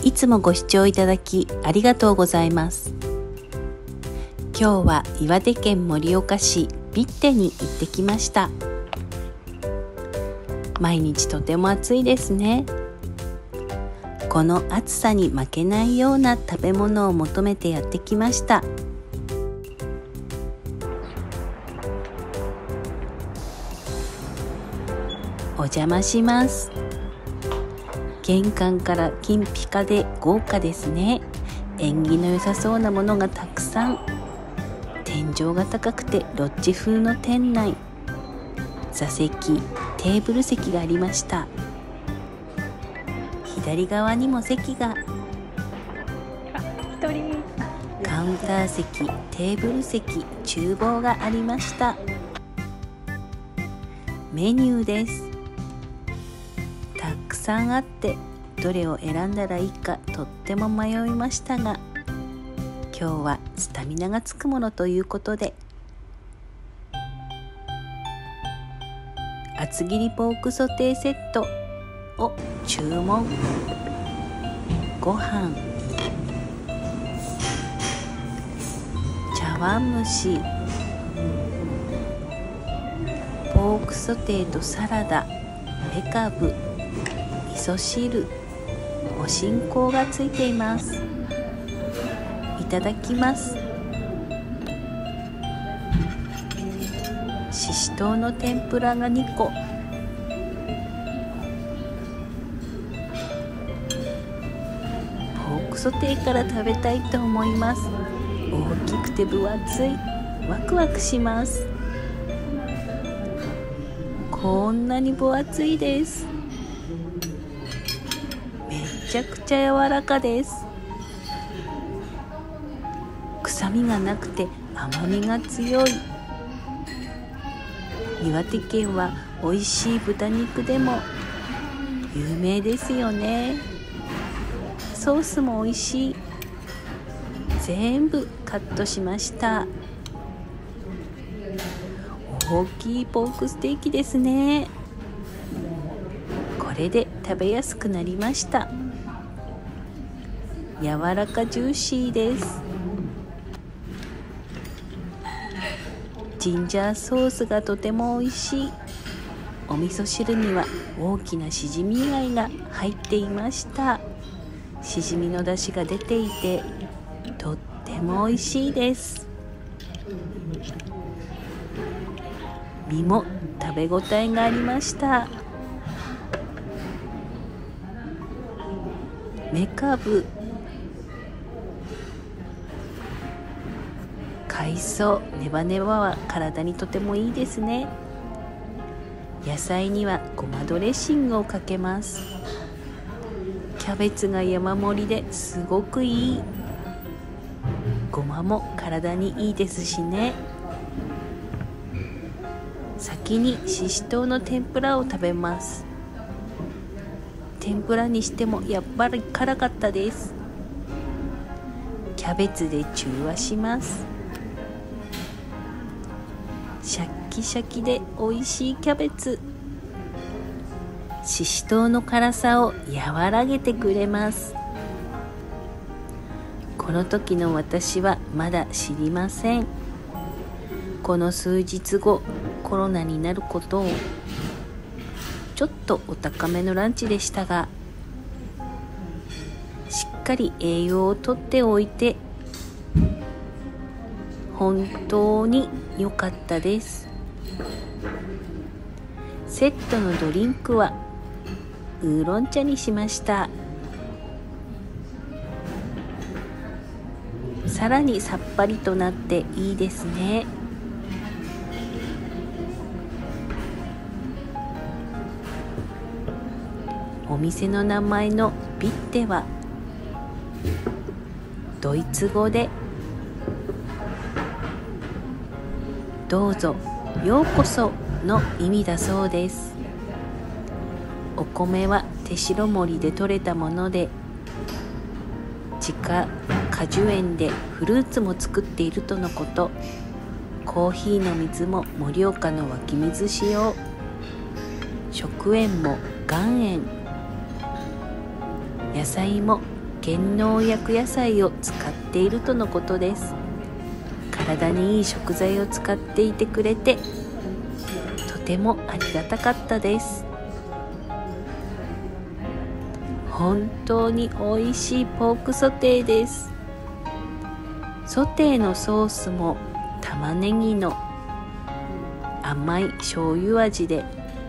いつもご視聴いただきありがとうございます。今日は岩手県盛岡市ビッテに行ってきました。毎日とても暑いですね。この暑さに負けないような食べ物を求めてやってきました。お邪魔します。玄関から金ピカで豪華ですね。縁起の良さそうなものがたくさん。天井が高くてロッジ風の店内。座席、テーブル席がありました。左側にも席が。カウンター席、テーブル席、厨房がありました。メニューです。たくさんあってどれを選んだらいいかとっても迷いましたが、今日はスタミナがつくものということで、厚切りポークソテーセットを注文。ご飯、茶碗蒸し、ポークソテーとサラダ、めかぶ、味噌汁、お新香がついています。いただきます。ししとうの天ぷらが2個。ポークソテーから食べたいと思います。大きくて分厚い。ワクワクします。こんなに分厚いです。めちゃくちゃ柔らかです。臭みがなくて甘みが強い。岩手県は美味しい豚肉でも有名ですよね。ソースも美味しい。全部カットしました。大きいポークステーキですね。これで食べやすくなりました。柔らかジューシーです。ジンジャーソースがとても美味しい。お味噌汁には大きなしじみ貝が入っていました。しじみの出汁が出ていてとっても美味しいです。身も食べ応えがありました。めかぶ、海藻、ネバネバは体にとてもいいですね。野菜にはごまドレッシングをかけます。キャベツが山盛りですごくいい。ごまも体にいいですしね。先にししとうの天ぷらを食べます。天ぷらにしてもやっぱり辛かったです。キャベツで中和します。シャッキシャキで美味しいキャベツ。ししとうの辛さを和らげてくれます。この時の私はまだ知りません。この数日後、コロナになることを。ちょっとお高めのランチでしたが、しっかり栄養をとっておいて本当に良かったです。セットのドリンクはウーロン茶にしました。さらにさっぱりとなっていいですね。お店の名前のビッテはドイツ語でどうぞようこその意味だそうです。お米は手代森で採れたもので、自家果樹園でフルーツも作っているとのこと。コーヒーの水も盛岡の湧き水使用。食塩も岩塩。野菜も減農薬野菜を使っているとのことです。体にいい食材を使っていてくれてとてもありがたかったです。本当に美味しいポークソテーです。ソテーのソースも玉ねぎの甘い醤油味で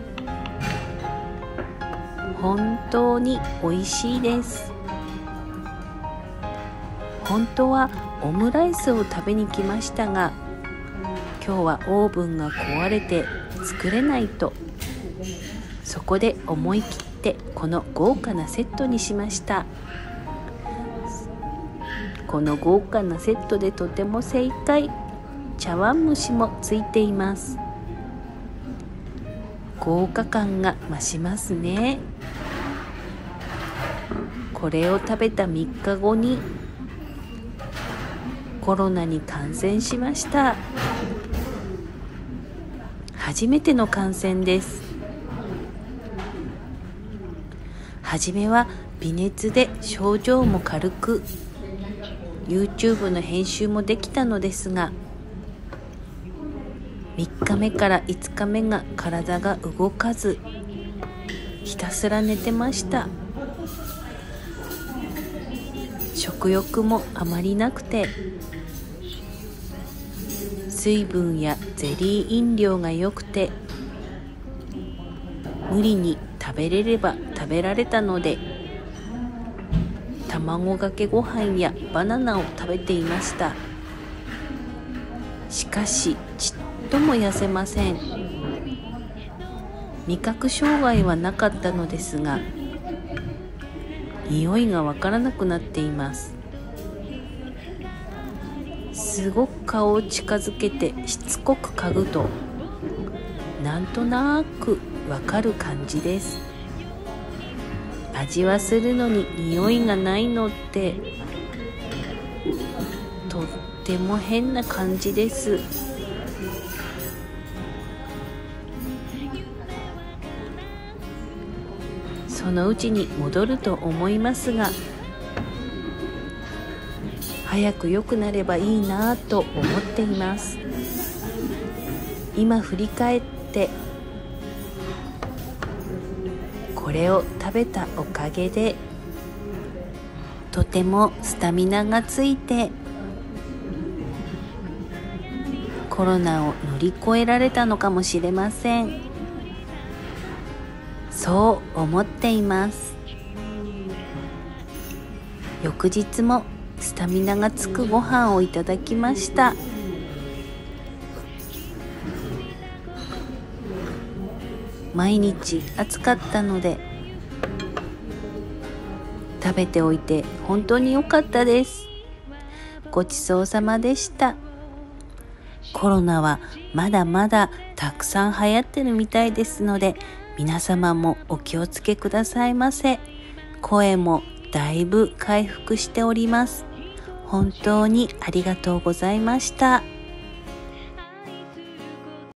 本当に美味しいです。本当はオムライスを食べに来ましたが、今日はオーブンが壊れて作れないと、そこで思い切ってこの豪華なセットにしました。この豪華なセットでとても正解。茶碗蒸しもついています。豪華感が増しますね。これを食べた3日後にコロナに感染しました。初めての感染です。はじめは微熱で症状も軽く、YouTube の編集もできたのですが、3日目から5日目が体が動かず、ひたすら寝てました。食欲もあまりなくて、水分やゼリー飲料が良くて、無理に食べれれば食べられたので、卵かけご飯やバナナを食べていました。しかしちっとも痩せません。味覚障害はなかったのですが、匂いがわからなくなっています。すごく顔を近づけてしつこく嗅ぐと、なんとなくわかる感じです。味はするのに匂いがないのってとっても変な感じです。そのうちに戻ると思いますが、早く良くなればいいなと思っています。今振り返ってこれを食べたおかげでとてもスタミナがついてコロナを乗り越えられたのかもしれません。そう思っています。翌日もスタミナがつくご飯をいただきました。毎日暑かったので食べておいて本当に良かったです。ごちそうさまでした。コロナはまだまだたくさん流行ってるみたいですので、皆様もお気をつけくださいませ。声もだいぶ回復しております。本当にありがとうございました。